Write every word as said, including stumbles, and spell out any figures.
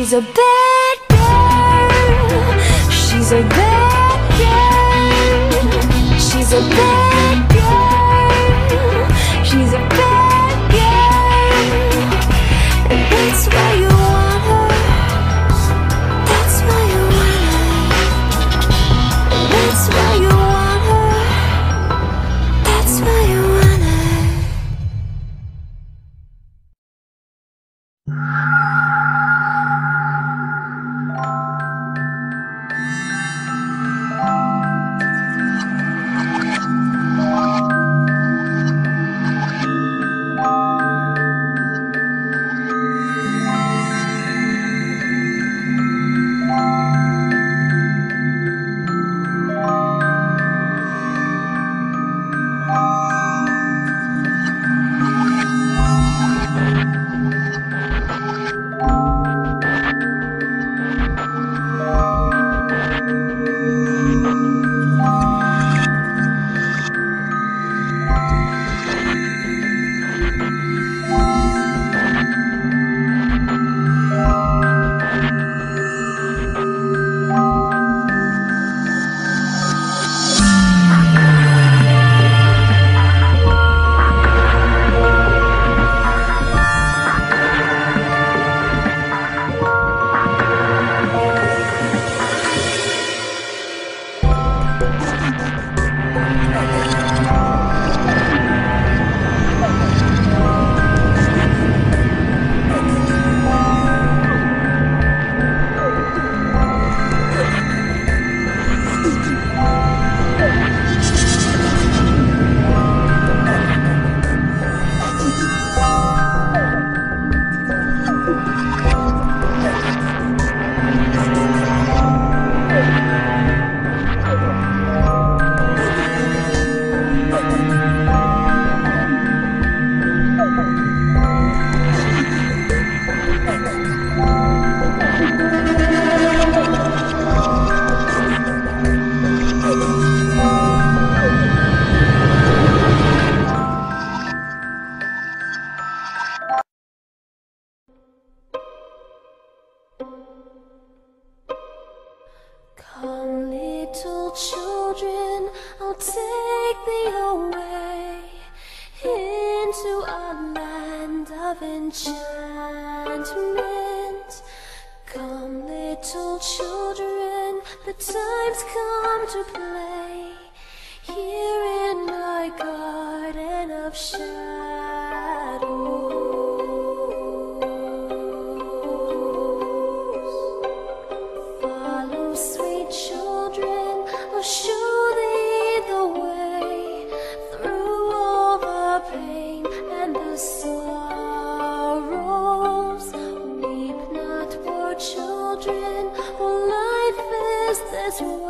She's a bad girl. She's a bad girl. She's a bad girl. She's a bad girl. And that's why you want her. That's why you want her. That's why you want her. That's why you want her. Come, little children, I'll take thee away into a land of enchantment. Come, little children, the time's come to play here in my garden of shadows. Follow, sweet children, I'll show thee the way through all the pain and the sorrows. Weep not, poor children, for life is this way.